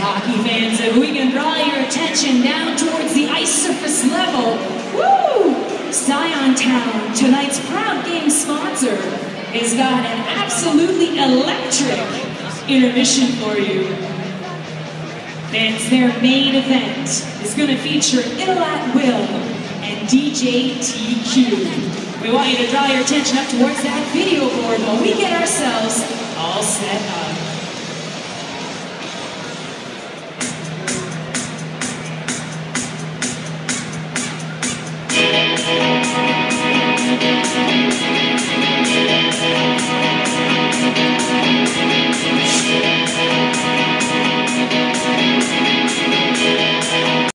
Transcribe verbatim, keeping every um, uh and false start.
hockey fans, if we can draw your attention down towards the ice surface level, woo! Scion Town, tonight's proud game sponsor, has got an absolutely electric intermission for you. Fans, their main event is going to feature Ill at Will and D J T Q. We want you to draw your attention up towards that video board while we get ourselves all set up.